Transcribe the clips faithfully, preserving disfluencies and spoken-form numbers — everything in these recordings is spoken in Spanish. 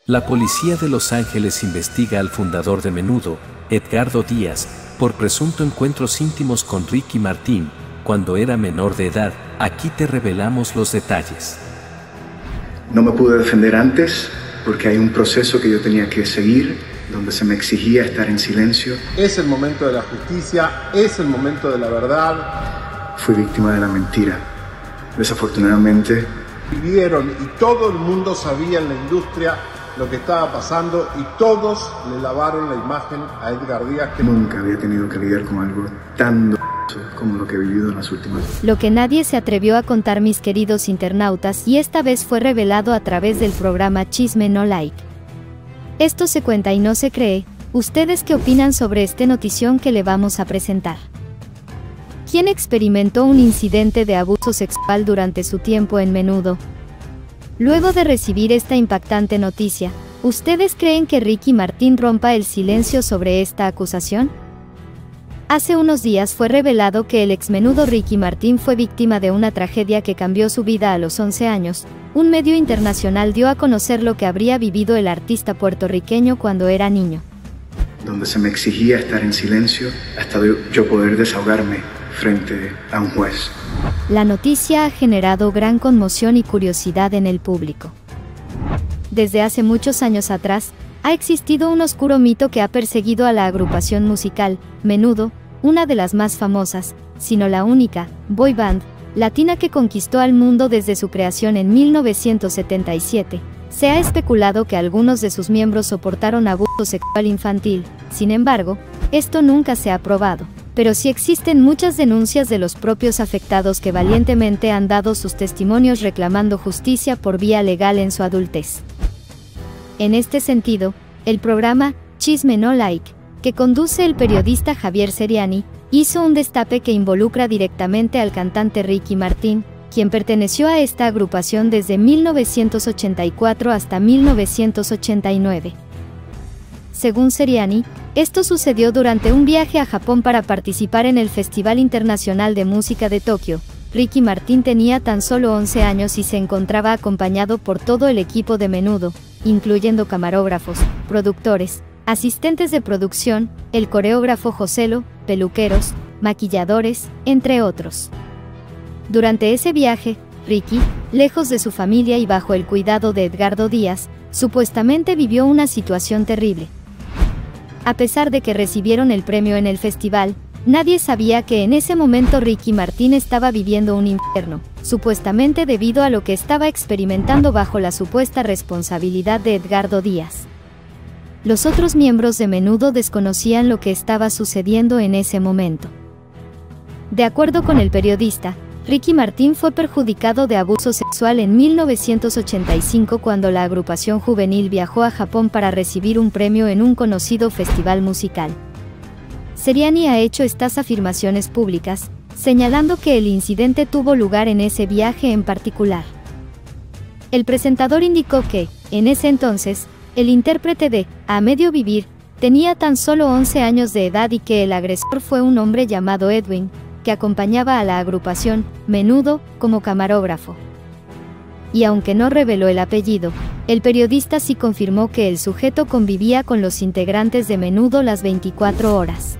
La policía de Los Ángeles investiga al fundador de Menudo, Edgardo Díaz, por presunto encuentros íntimos con Ricky Martin, cuando era menor de edad. Aquí te revelamos los detalles. No me pude defender antes porque hay un proceso que yo tenía que seguir, donde se me exigía estar en silencio. Es el momento de la justicia, es el momento de la verdad. Fui víctima de la mentira. Desafortunadamente. Vivieron y todo el mundo sabía en la industria lo que estaba pasando y todos le lavaron la imagen a Edgar Díaz. Que nunca había tenido que lidiar con algo tan doloroso como lo que he vivido en las últimas. Lo que nadie se atrevió a contar, mis queridos internautas, y esta vez fue revelado a través del programa Chisme No Like. Esto se cuenta y no se cree. ¿Ustedes qué opinan sobre esta notición que le vamos a presentar? ¿Quién experimentó un incidente de abuso sexual durante su tiempo en Menudo? Luego de recibir esta impactante noticia, ¿ustedes creen que Ricky Martin rompa el silencio sobre esta acusación? Hace unos días fue revelado que el exmenudo Ricky Martin fue víctima de una tragedia que cambió su vida a los once años. Un medio internacional dio a conocer lo que habría vivido el artista puertorriqueño cuando era niño. Donde se me exigía estar en silencio hasta yo poder desahogarme frente a un juez. La noticia ha generado gran conmoción y curiosidad en el público. Desde hace muchos años atrás, ha existido un oscuro mito que ha perseguido a la agrupación musical, Menudo, una de las más famosas, si no la única, boy band latina que conquistó al mundo desde su creación en mil novecientos setenta y siete. Se ha especulado que algunos de sus miembros soportaron abuso sexual infantil. Sin embargo, esto nunca se ha probado. Pero sí existen muchas denuncias de los propios afectados que valientemente han dado sus testimonios reclamando justicia por vía legal en su adultez. En este sentido, el programa Chisme No Like, que conduce el periodista Javier Seriani, hizo un destape que involucra directamente al cantante Ricky Martin, quien perteneció a esta agrupación desde mil novecientos ochenta y cuatro hasta mil novecientos ochenta y nueve. Según Seriani, esto sucedió durante un viaje a Japón para participar en el Festival Internacional de Música de Tokio. Ricky Martin tenía tan solo once años y se encontraba acompañado por todo el equipo de Menudo, incluyendo camarógrafos, productores, asistentes de producción, el coreógrafo Joselo, peluqueros, maquilladores, entre otros. Durante ese viaje, Ricky, lejos de su familia y bajo el cuidado de Edgardo Díaz, supuestamente vivió una situación terrible. A pesar de que recibieron el premio en el festival, nadie sabía que en ese momento Ricky Martin estaba viviendo un infierno, supuestamente debido a lo que estaba experimentando bajo la supuesta responsabilidad de Edgardo Díaz. Los otros miembros de Menudo desconocían lo que estaba sucediendo en ese momento. De acuerdo con el periodista, Ricky Martin fue perjudicado de abuso sexual en mil novecientos ochenta y cinco cuando la agrupación juvenil viajó a Japón para recibir un premio en un conocido festival musical. Seriani ha hecho estas afirmaciones públicas, señalando que el incidente tuvo lugar en ese viaje en particular. El presentador indicó que, en ese entonces, el intérprete de A Medio Vivir tenía tan solo once años de edad y que el agresor fue un hombre llamado Edwin, que acompañaba a la agrupación Menudo como camarógrafo. Y aunque no reveló el apellido, el periodista sí confirmó que el sujeto convivía con los integrantes de Menudo las veinticuatro horas.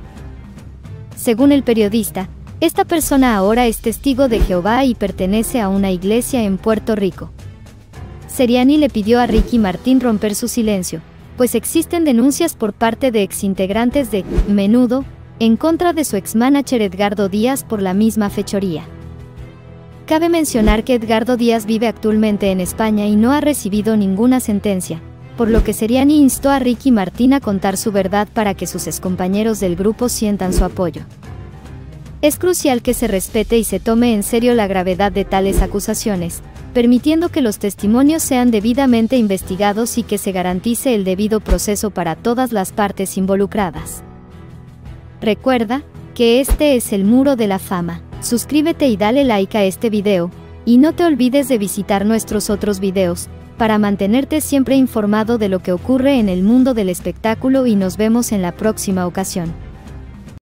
Según el periodista, esta persona ahora es testigo de Jehová y pertenece a una iglesia en Puerto Rico. Seriani le pidió a Ricky Martin romper su silencio, pues existen denuncias por parte de exintegrantes de Menudo en contra de su ex-manager Edgardo Díaz por la misma fechoría. Cabe mencionar que Edgardo Díaz vive actualmente en España y no ha recibido ninguna sentencia, por lo que Seriani instó a Ricky Martin a contar su verdad para que sus excompañeros del grupo sientan su apoyo. Es crucial que se respete y se tome en serio la gravedad de tales acusaciones, permitiendo que los testimonios sean debidamente investigados y que se garantice el debido proceso para todas las partes involucradas. Recuerda que este es el Muro de la Fama. Suscríbete y dale like a este video, y no te olvides de visitar nuestros otros videos, para mantenerte siempre informado de lo que ocurre en el mundo del espectáculo y nos vemos en la próxima ocasión.